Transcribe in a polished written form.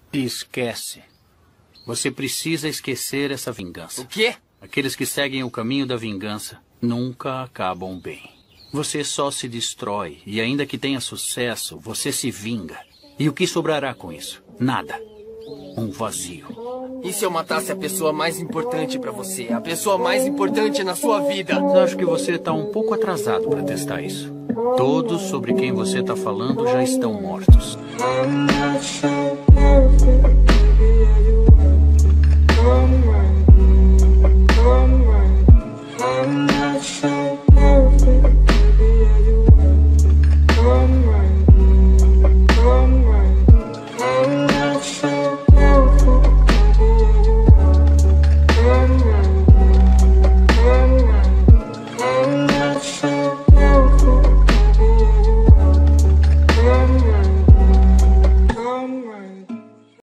Esquece. Você precisa esquecer essa vingança. O quê? Aqueles que seguem o caminho da vingança nunca acabam bem. Você só se destrói e ainda que tenha sucesso, você se vinga. E o que sobrará com isso? Nada. Um vazio. E se eu matasse a pessoa mais importante pra você? A pessoa mais importante na sua vida? Acho que você está um pouco atrasado para testar isso. Todos sobre quem você está falando já estão mortos.